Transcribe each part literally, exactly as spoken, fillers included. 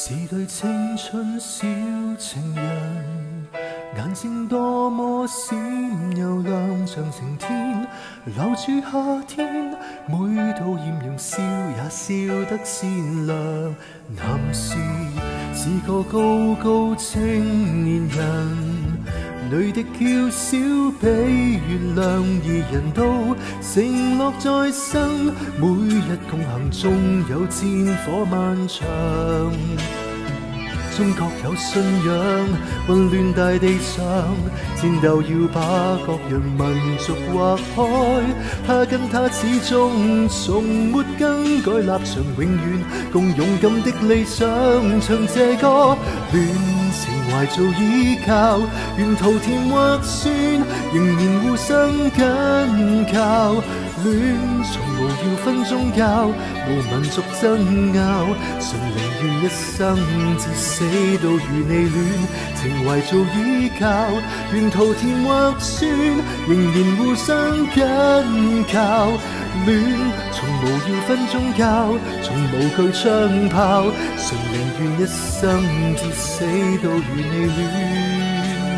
是對青春小情人，眼睛多麼閃又亮，像晴天留住夏天，每道豔陽笑也笑得善良。男士是個高高青年人，女的嬌小比月亮，二人都承諾再生，每日共行縱有戰火漫長。中各有信仰，混亂大地上，戰鬥要把各樣民族劃開。他跟他始終從沒更改立場，永遠共勇敢的理想。唱這歌，戀情懷做依靠，沿途甜或酸，仍然互相緊靠。戀從無要分宗教，無民族爭拗，純寧願一生至死都與你戀。情懷做依靠，沿途甜或酸，仍然互相緊靠。戀從無要分宗教，從無懼槍炮，純寧願一生至死都與你戀。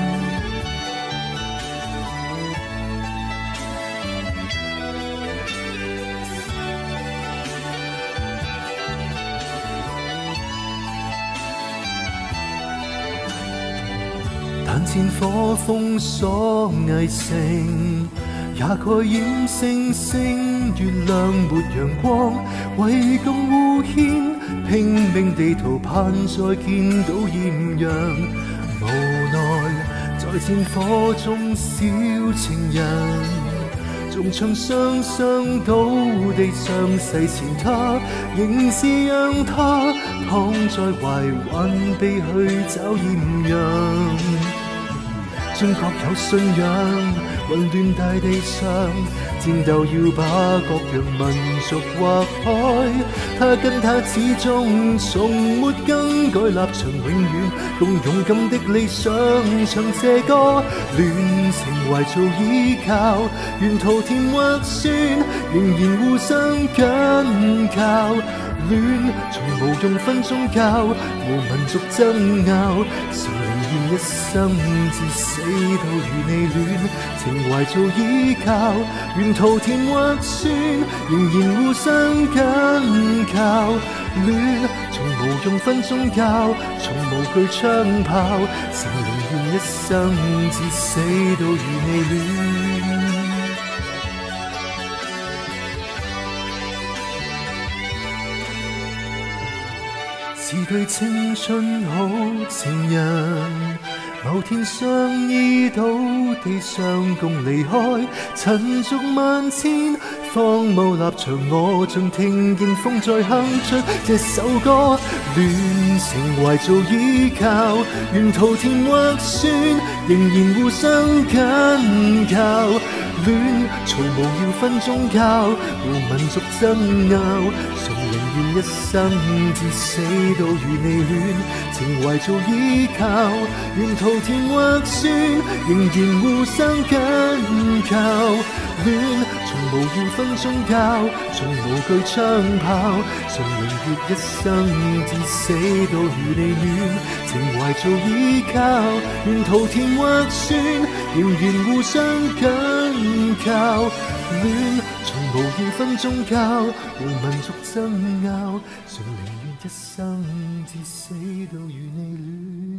但戰火封鎖偽城，也蓋掩星星月亮沒陽光，為共互牽，拼命地逃盼再見到豔陽。無奈在戰火中小情人，縱唱雙雙倒地上，逝前他仍是讓他躺在懷還被去找豔陽。中各有信仰，混亂大地上，戰鬥要把各樣民族劃開。他跟他始終從沒更改立場，永遠共勇敢的理想。唱這歌，戀情懷做依靠，沿途甜或酸，仍然互相緊靠。戀從無用分宗教，無民族爭拗，誰寧願一生至死都與你戀。情懷做依靠，沿途甜或酸，仍然互相緊靠。戀從無用分宗教，從無懼槍炮，誰寧願一生至死都與你戀。是對青春好情人，某天相依到地上共離開，塵俗萬千，荒謬立場我像聽見風在哼出這首歌。戀情懷做依靠，沿途甜或酸，仍然互相緊靠。戀從無要分宗教，無民族爭拗，誰寧願一生至死都與你戀。情懷做依靠，沿途甜或酸，仍然互相緊靠。戀從無要分宗教，從無懼槍炮，誰寧願一生至死都與你戀。情懷做依靠，沿途甜或酸，仍然互相緊靠。戀從無要分宗教，無民族爭拗，誰寧願一生至死都與你戀。